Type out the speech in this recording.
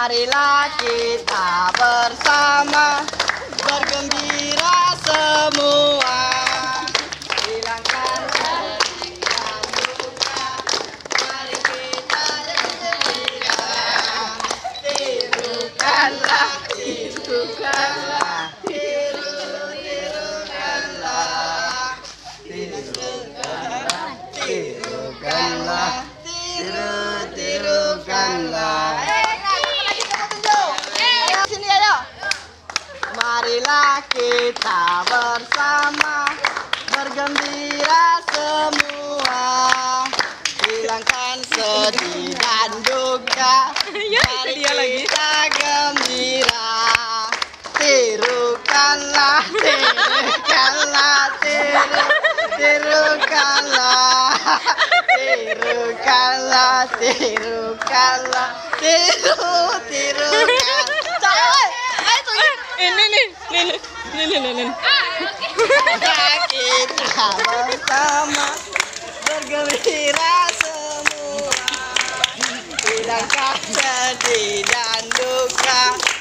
Marilah kita bersama bergembira semua, hilangkan sedih dan duka. Mari kita bergembira, tirukanlah, tirukanlah, tirukanlah, tirukanlah, tirukanlah. Sini ayo. Marilah kita bersama bergembira semua, hilangkan sedih dan duka. Mari kita gembira, tirukanlah, tirukanlah, tirukanlah, tirukanlah, tirukanlah, tirukan. Ini. Kita bersama bergembira semua, hilangkan sedih dan duka.